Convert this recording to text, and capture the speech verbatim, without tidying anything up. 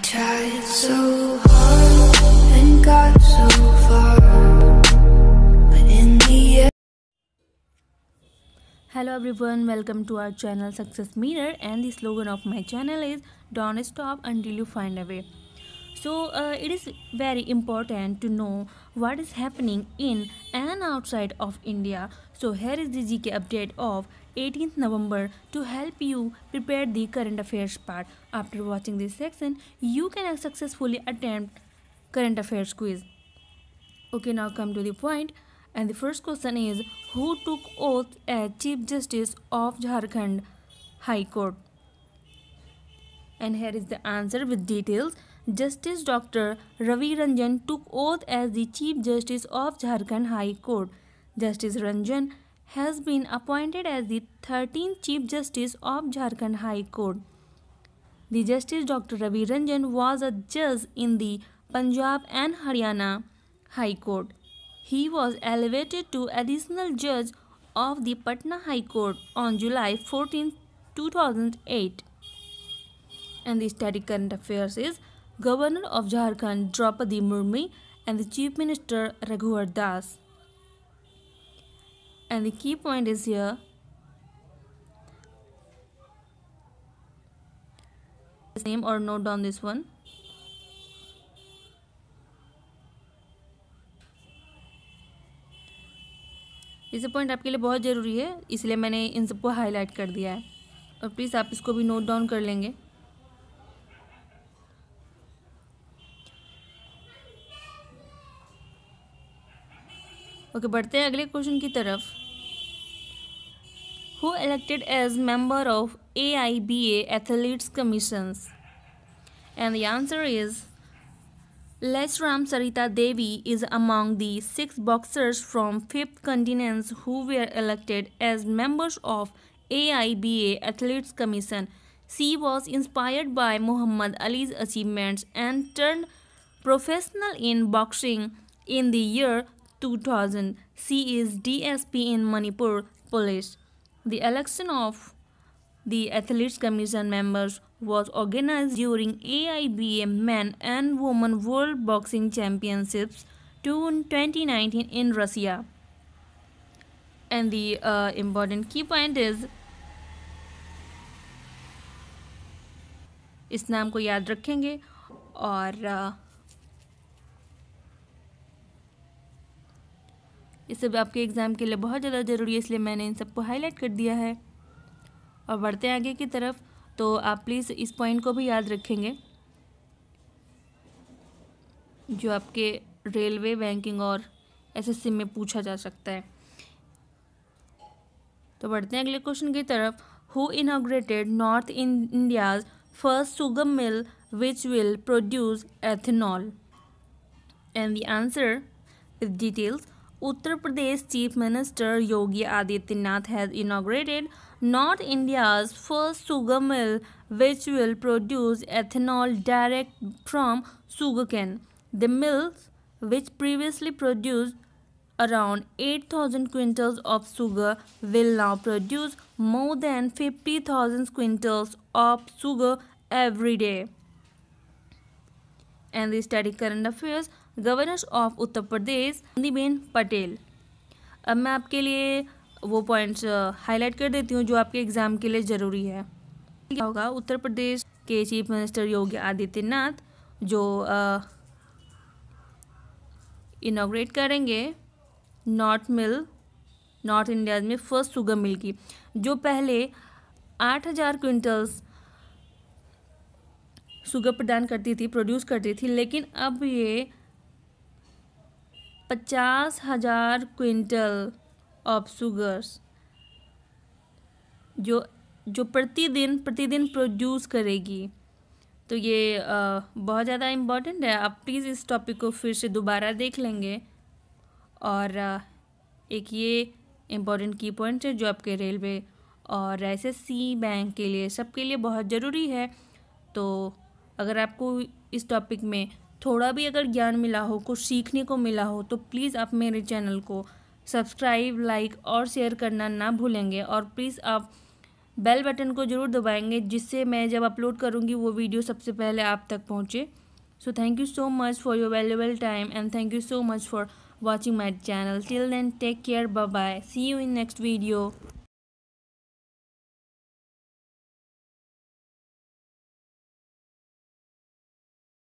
tried so hard and got so far, but in the end. Hello everyone, welcome to our channel Success Mirror, and the slogan of my channel is don't stop until you find a way. So uh, it is very important to know what is happening in and outside of India. So here is the G K update of eighteenth November to help you prepare the current affairs part. After watching this section, you can successfully attempt current affairs quiz. Okay, now come to the point. And the first question is, who took oath as Chief Justice of Jharkhand High Court? And here is the answer with details. Justice Doctor Ravi Ranjan took oath as the Chief Justice of Jharkhand High Court. Justice Ranjan has been appointed as the thirteenth Chief Justice of Jharkhand High Court. The Justice Doctor Ravi Ranjan was a judge in the Punjab and Haryana High Court. He was elevated to additional judge of the Patna High Court on July fourteenth, two thousand eight. And the static current affairs is, Governor of Jharkhand Draupadi Murmu and the Chief Minister Raghuvar Das. And the key point is here, name or note down this one. इस point आपके लिए बहुत ज़रूरी है, इसलिए मैंने इन सबको highlight कर दिया है, और प्लीज़ आप इसको भी नोट डाउन कर लेंगे. ओके, बढ़ते हैं अगले क्वेश्चन की तरफ. Who elected as member of A I B A Athletes Commissions? And the answer is Lesram Sarita Devi is among the six boxers from fifth continents who were elected as members of A I B A Athletes Commission. She was inspired by Muhammad Ali's achievements and turned professional in boxing in the year two thousand. She is D S P in Manipur Police. The election of the Athletes Commission members was organized during A I B A Men and Women World Boxing Championships twenty nineteen in Russia. And the uh, important key point is, इस नाम को याद रखेंगे, और uh, ये सब आपके exam के लिए बहुत ज़्यादा ज़रूरी है, इसलिए मैंने इन सबको हाईलाइट कर दिया है. और बढ़ते हैं आगे की तरफ, तो आप प्लीज़ इस पॉइंट को भी याद रखेंगे, जो आपके रेलवे, बैंकिंग और एसएससी में पूछा जा सकता है. तो बढ़ते हैं अगले क्वेश्चन की तरफ. Who inaugurated north India's first sugar mill which will produce ethanol? And the answer with details. Uttar Pradesh Chief Minister Yogi Adityanath has inaugurated North India's first sugar mill, which will produce ethanol direct from sugarcane. The mill, which previously produced around eight thousand quintals of sugar, will now produce more than fifty thousand quintals of sugar every day. And the static current affairs, governor of Uttar Pradesh Anandiben Patel. अब मैं आपके लिए वो points highlight कर देती हूँ जो आपके एग्ज़ाम के लिए ज़रूरी है. क्या होगा? उत्तर प्रदेश के चीफ मिनिस्टर योगी आदित्यनाथ जो इनॉग्रेट करेंगे नॉर्थ मिल, नॉर्थ इंडिया में फर्स्ट शुगर मिल की, जो पहले आठ हज़ार क्विंटल्स शुगर प्रदान करती थी, प्रोड्यूस करती थी, लेकिन अब ये पचास हजार क्विंटल ऑफ शुगर्स जो जो प्रतिदिन प्रतिदिन प्रोड्यूस करेगी. तो ये आ, बहुत ज़्यादा इम्पॉर्टेंट है. आप प्लीज़ इस टॉपिक को फिर से दोबारा देख लेंगे, और आ, एक ये इम्पॉर्टेंट की पॉइंट है जो आपके रेलवे और एसएससी, बैंक के लिए, सबके लिए बहुत ज़रूरी है. तो अगर आपको इस टॉपिक में थोड़ा भी अगर ज्ञान मिला हो, कुछ सीखने को मिला हो, तो प्लीज़ आप मेरे चैनल को सब्सक्राइब, लाइक और शेयर करना ना भूलेंगे. और प्लीज़ आप बेल बटन को ज़रूर दबाएंगे, जिससे मैं जब अपलोड करूँगी वो वीडियो सबसे पहले आप तक पहुँचे। So thank you so much for your valuable time, and thank you so much for watching my channel. Till then, take care, bye bye, see you in next video.